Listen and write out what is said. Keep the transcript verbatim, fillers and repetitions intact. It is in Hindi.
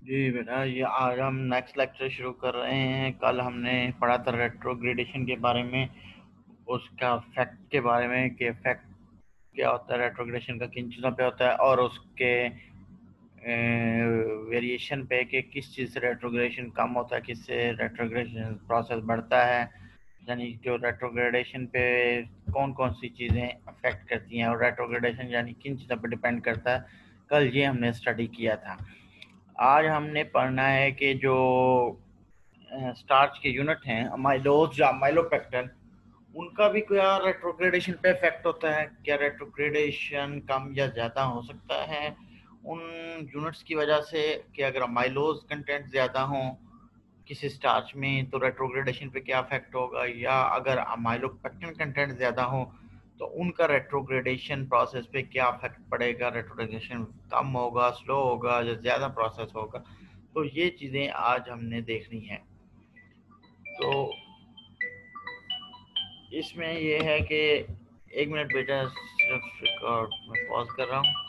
जी बेटा, ये आज हम नेक्स्ट लेक्चर शुरू कर रहे हैं। कल हमने पढ़ा था रेट्रोग्रेडेशन के बारे में, उसका फैक्ट के बारे में कि फैक्ट क्या होता है, रेट्रोग्रेडेशन का किन चीज़ों पे होता है और उसके वेरिएशन पे कि किस चीज़ से रेट्रोग्रेडेशन कम होता है, किससे रेट्रोग्रेडेशन प्रोसेस बढ़ता है, यानी जो रेट्रोग्रेडेशन पे कौन कौन सी चीज़ें अफेक्ट करती हैं और रेट्रोग्रेडेशन यानी किन चीज़ों पर डिपेंड करता है। कल ये हमने स्टडी किया था। आज हमने पढ़ना है कि जो स्टार्च के यूनिट हैं अमाइलोज या अमाइलोपेक्टिन, उनका भी क्या रेट्रोग्रेडेशन पे इफेक्ट होता है। क्या रेट्रोग्रेडेशन कम या ज़्यादा हो सकता है उन यूनिट्स की वजह से कि अगर अमाइलोज कंटेंट ज़्यादा हो किसी स्टार्च में तो रेट्रोग्रेडेशन पे क्या इफेक्ट होगा, या अगर अमाइलोपेक्टिन कंटेंट ज़्यादा हो तो उनका रेट्रोग्रेडेशन प्रोसेस पे क्या इफेक्ट पड़ेगा, रेट्रोग्रेडेशन कम होगा, स्लो होगा या ज़्यादा प्रोसेस होगा। तो ये चीज़ें आज हमने देखनी है। तो इसमें ये है कि एक मिनट बेटा, सिर्फ रिकॉर्ड मैं पॉज कर रहा हूँ।